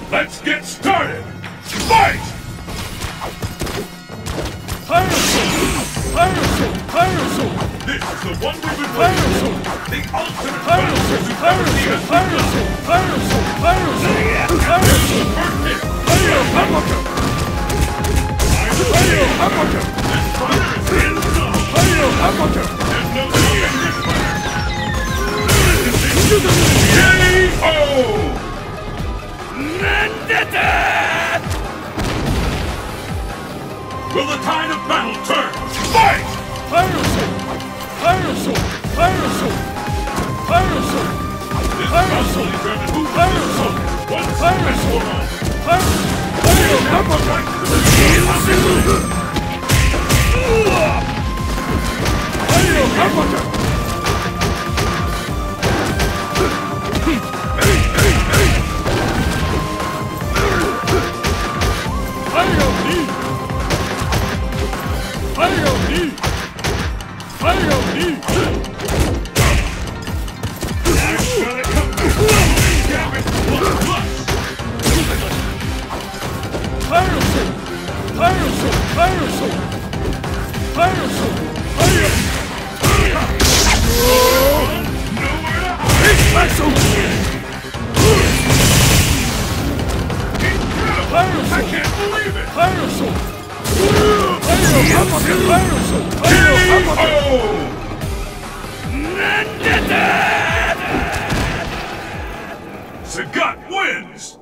Let's get started! Fight! This is the one we've been waiting for! The ultimate battle for supremacy has begun! There's the first hit! This fighter is in zone! There's no stopping this fighter! K.O. Will the tide of battle turn? Fight! This battle will determine who wins the one second for all. I can't believe it! Sagat wins!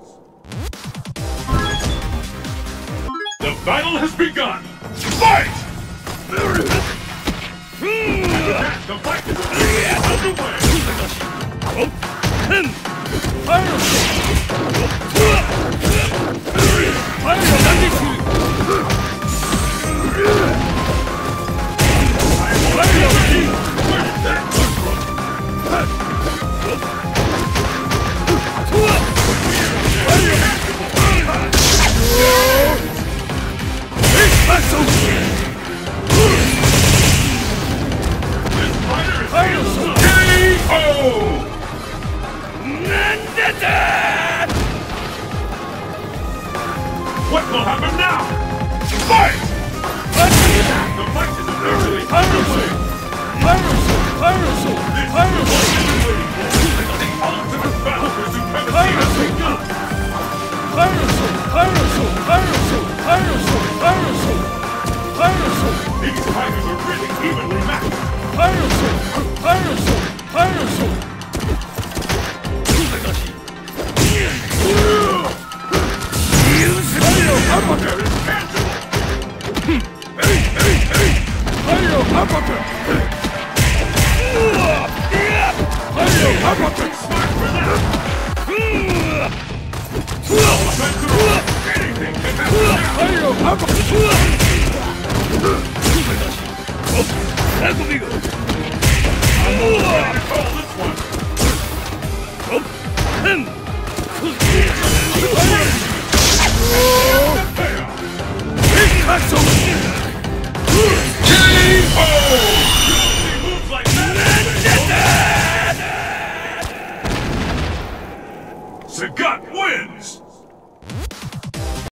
The battle has begun! Fight! After that, the fight is underway! What will happen now? Fight! The fight is officially underway! This is the one we've been waiting for! The ultimate battle for supremacy has begun! These fighters are really evenly matched! There is tangible! Anything can happen now!